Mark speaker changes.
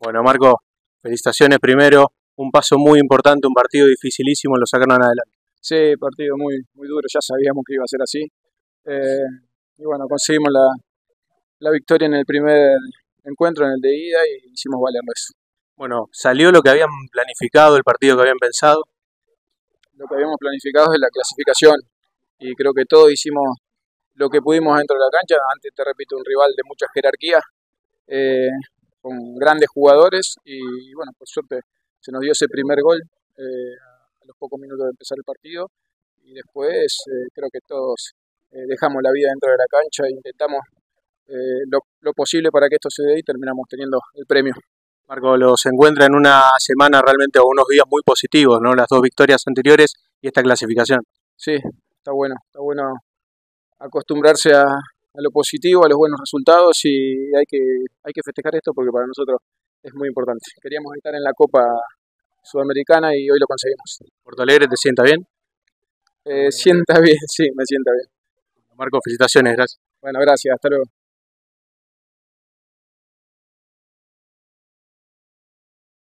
Speaker 1: Bueno, Marco, felicitaciones primero. Un paso muy importante, un partido dificilísimo, lo sacaron adelante.
Speaker 2: Sí, partido muy duro, ya sabíamos que iba a ser así. Eh, y bueno, conseguimos la victoria en el primer encuentro, en el de ida, y hicimos valerlo eso.
Speaker 1: Bueno, salió lo que habían planificado, el partido que habían pensado.
Speaker 2: Lo que habíamos planificado es la clasificación y creo que todos hicimos lo que pudimos dentro de la cancha. Antes, te repito, un rival de mucha jerarquía, eh, con grandes jugadores y bueno, por suerte se nos dio ese primer gol a los pocos minutos de empezar el partido y después creo que todos dejamos la vida dentro de la cancha e intentamos lo posible para que esto se dé y terminamos teniendo el premio.
Speaker 1: Marco, los encuentra en una semana realmente o unos días muy positivos, ¿no? Las dos victorias anteriores y esta clasificación.
Speaker 2: Sí, está bueno acostumbrarse a lo positivo, a los buenos resultados y hay que festejar esto porque para nosotros es muy importante. Queríamos estar en la Copa Sudamericana y hoy lo conseguimos.
Speaker 1: ¿Porto Alegre te sienta bien?
Speaker 2: Sienta bien, sí, me sienta bien.
Speaker 1: Marco, felicitaciones, gracias.
Speaker 2: Bueno, gracias, hasta luego.